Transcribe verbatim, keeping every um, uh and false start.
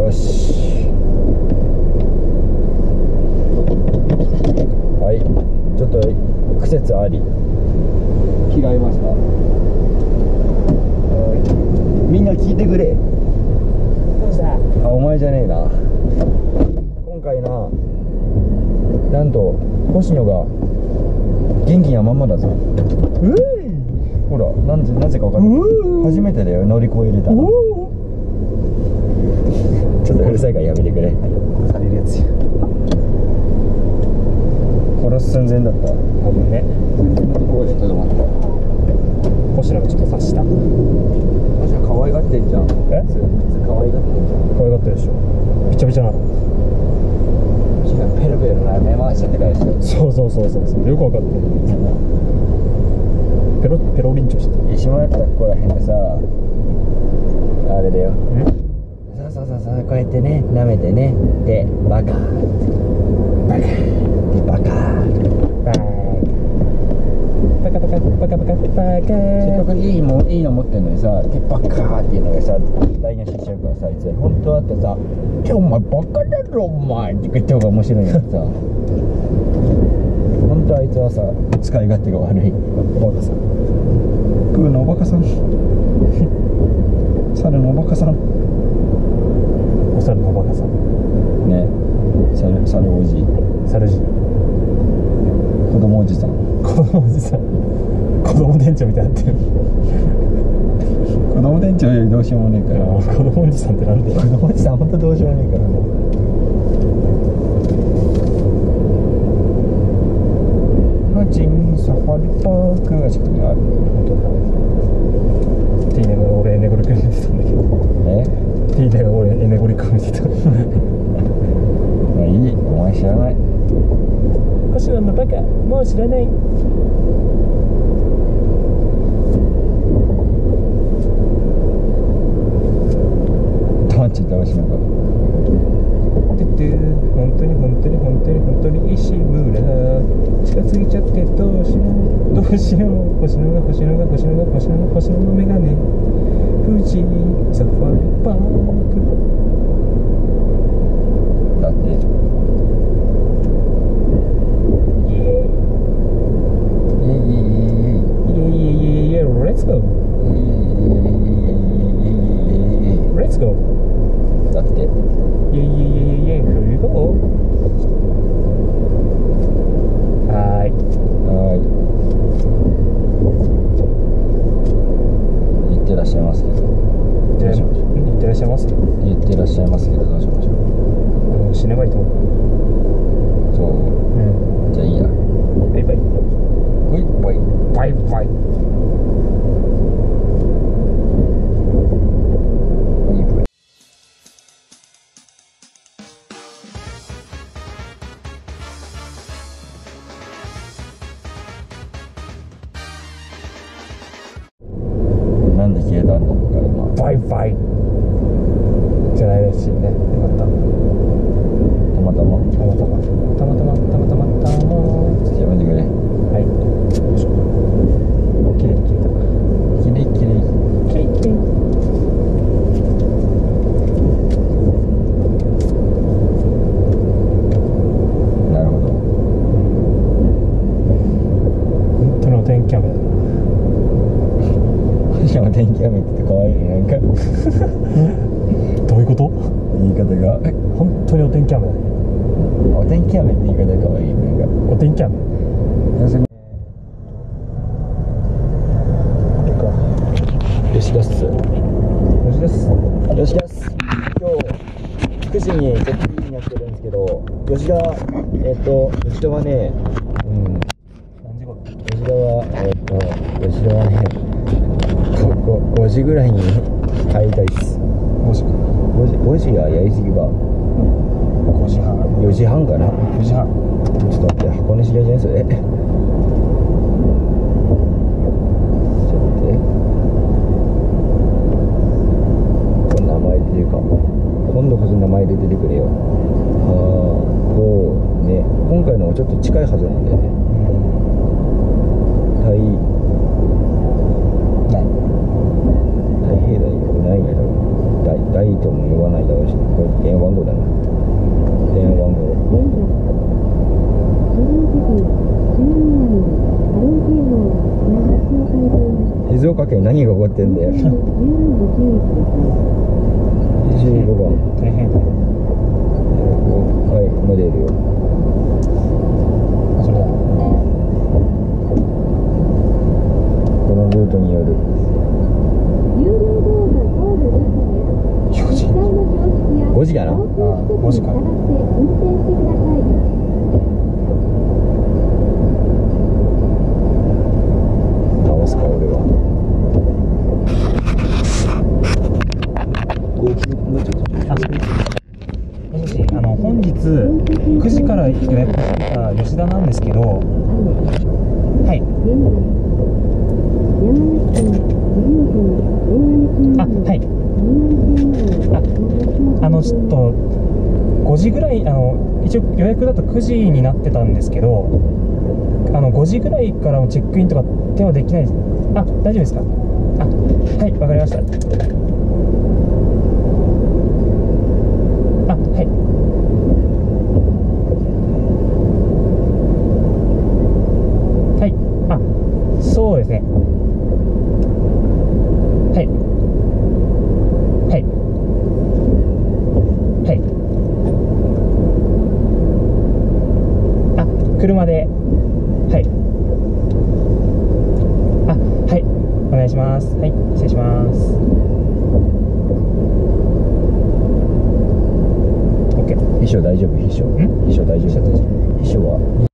よし。はい、ちょっと苦節あり着替えました。みんな聞いてくれ。 どうした？ あ、お前じゃねえな。今回な、なんと星野が元気なまんまだぞ。 うほら、なんでなぜか分かんない。初めてだよ、乗り越えれたの。ちょっとうるさいからやめてくれ。 殺されるやつや。 殺す寸前だった。 多分ね。 ここでとどまった。 星野がちょっと刺した。 星野可愛がってんじゃん。 え？ 普通可愛がってんじゃん。 可愛がってるでしょ。びちゃびちゃなの。 ペルペルな目回しちゃってからでしょ。 そうそうそうそうそう。よくわかってる。ペロペロリンチョして。 石間やったらここら辺でさ、あれだよ。 ん？ そうそうそうそう、こうやってね、舐めてね、で、バカバカでバカバカバカバカバカバカ。 せっかくいいもんいいの持ってんのにさ、でバカっていうのがさ、台無しにしちゃうからさ、あいつ本当だってさ、今日お前バカだろお前って言った方が面白いんやつさ。本当あいつはさ、使い勝手が悪い。 おバカさん。 プーのおバカさん。猿のおバカさん。 お猿のおバカさん。 ね、猿猿おじい。 猿じ。 子供おじさん。 子供おじさん。子供店長みたいになってる。 子供店長よりどうしようもねえから。 子供おじさんってなんで？ 子供おじさん本当どうしようもねえからもう。ジンサファリパークが近くにある。 本当だ。ティーネが俺エネゴリ君見てたんだけど。 え？ ティーネが俺エネゴリ君見てた。 まあいい、お前知らない。 星野のバカ、もう知らない。 黙っちゃった星野が。 トゥトゥ、本当に本当に本当に本当に石村近づいちゃってどうしようどうしよう。星野が星野が星野が星野が星野のメガネ。富士サファリパーク。 だってイエーイイエイイエイイエイイエイイエイイエイイエイイエイ。レッツゴーレッツゴー。 だってイエイイエイイエイイエイ。フリゴー。はーい。 はーい。言ってらっしゃいますけどどうしましょう。 いってらっしゃいますけど。 言ってらっしゃいますけどどうしましょう。 もう死ねばいいと思う。 そう、 うん。 じゃあいいや。 バイバイ。 ほいほい。 バイバイ。 ほいほい。なんで消えたんだろうか今。 バイバイじゃないですしね。よかった。 たまたまたまたまたまたまたまたまたま。 やめてくれ。 はい。よいしょ。きれいに消えた。 きれいきれい。 きれいきれい。 なるほど。 本当のお天気雨だな。 しかも天気雨って可愛いね、なんかどういうこと？ 言い方が本当にお天気雨だね。 お天気雨って言い方が可愛い、なんかお天気雨。 要するに吉田っす。 吉です。 吉田っす。今日くじにちょっといいにやってるんですけど、吉田えっと吉田はね、うん何時頃？ 吉田はえっと吉田はねごじぐらいに帰りたいっす。 ごじか。 ごじごじはやりすぎば。 ごじはん。 よじはんかな。 よじはん。 ちょっと待って、箱根市街じゃないそれ。ちょっと待って。これ名前出てるかも。今度こそ名前で出てくれよ。ああ、こうね。今回のもちょっと近いはずなんだよね。大大平台ないやろ。大大とも呼言わないだろうし、これ電話番号だな。電話番号。静岡県何が起こってんだよ。じゅうごばん。 大変。 はい、もう出るよ。 それだ。 このルートによる。ごじかな。ああ、 ごじか。 直すか俺は。 あ、もしもし、あの本日くじから予約してた吉田なんですけど、はい。あ、はい。あ、あのちょっとごじぐらい、あの一応予約だとくじになってたんですけど、あのごじぐらいからのチェックインとか手はできないです。あ、大丈夫ですか。あ、はい、わかりました。あ、はい。はい、あ、そうですね。はい。はい。はい。あ、車で。はい。あ、はい。お願いします。はい、失礼します。オッケー。 秘書大丈夫？秘書。 ん？ 秘書大丈夫？ 秘書大丈夫。 秘書は